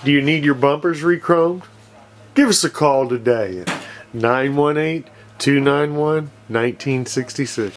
Do you need your bumpers re-chromed? Give us a call today at 918-291-1966.